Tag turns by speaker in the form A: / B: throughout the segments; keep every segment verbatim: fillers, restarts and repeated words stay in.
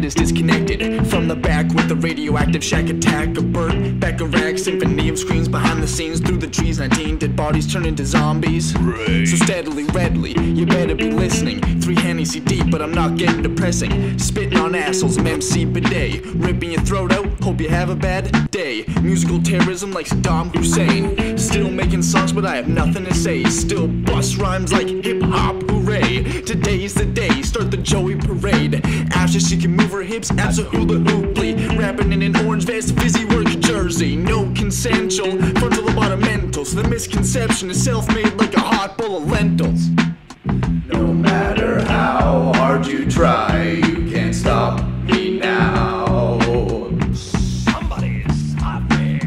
A: is disconnected from the back with the radioactive shack attack. A bird, back a rack, symphony of screams behind the scenes. Through the trees, nineteen dead bodies turn into zombies. Right. So steadily, readily, you better be listening. Three Hennessy deep, but I'm not getting depressing. Spitting on assholes, M C bidet. Ripping your throat out, hope you have a bad day. Musical terrorism like Saddam Hussein. Still making songs, but I have nothing to say. Still bust rhymes like hip-hop, hooray. Today's the day, start the Joey parade. After she can move her hips, absolutely. Rapping in an orange vest, fizzy work jersey. No consensual, frontal lobotomental. So the misconception is self-made like a hot bowl of lentils.
B: No matter how hard you try, you can't stop me now.
A: Somebody's hot there.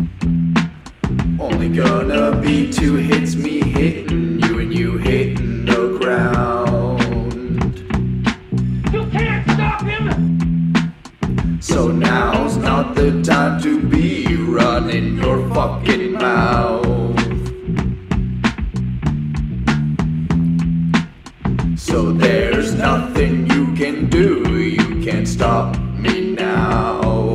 B: Only gonna be two hits, me hitting you and you hitting the ground.
C: You can't stop him!
B: So now's not the time to be running your fucking mouth. So there's nothing you can do, you can't stop me now.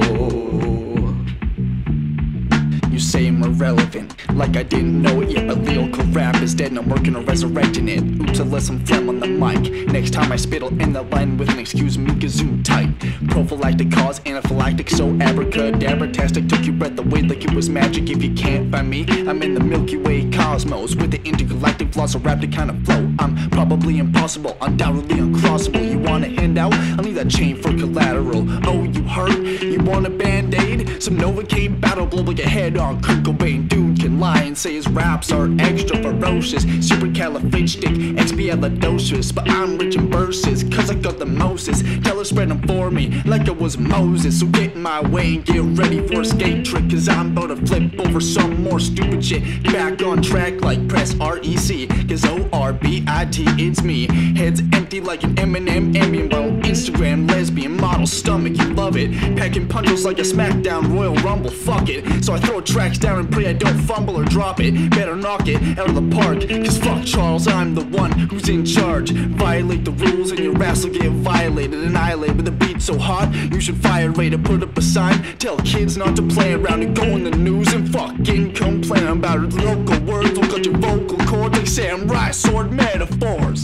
A: You say I'm irrelevant, like I didn't know it yet. But lyrical rap is dead and I'm working on resurrecting it. Oops, I let some phlegm on the mic. Next time I spittle in the line with an excuse me kazoo type. Prophylactic cause anaphylactic, so abracadabra-tastic. Took your breath away like it was magic. If you can't find me, I'm in the Milky Way cosmos with the intergalactic velociraptor kind of flow. I'm probably impossible, undoubtedly uncrossable. You want a handout? I'll need that chain for collateral. Oh, you hurt? You want a band-aid? Some Novocaine battle blow like a head on Kurt Cobain. Dude can lie and say his raps are extra ferocious. Supercalifragistic, but I'm rich in verses, cause I got the Moses. Tell her spread them for me like I was Moses. So get in my way and get ready for a skate trick, cause I'm about to flip over some more stupid shit. Get back on track like press R E C, cause O R B I T it's me. Head's empty like an Eminem ambient bottle. Instagram lesbian model stomach, you love it. Packing punches like a SmackDown Royal Rumble, fuck it. So I throw tracks down and pray I don't fumble or drop it. Better knock it out of the park, cause fuck Charles, I'm the one who's in charge. Violate the rules and your ass will get violated. Annihilate with a beat so hot, you should fire rate it. Put up a sign, tell kids not to play around and go in the news and fucking complain about it. Local words will cut your vocal cords like samurai sword metaphors.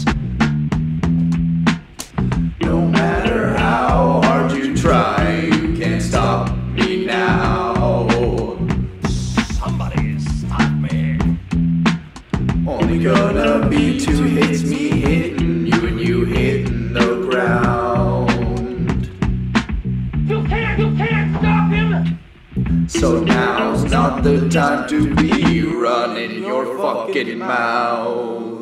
B: No matter how hard you try, you can't stop me now.
A: Somebody stop me.
B: Only gonna be two hits, me hitting you and you hitting the ground.
C: You can't, you can't stop him!
B: So now's not the time to be running your fucking mouth.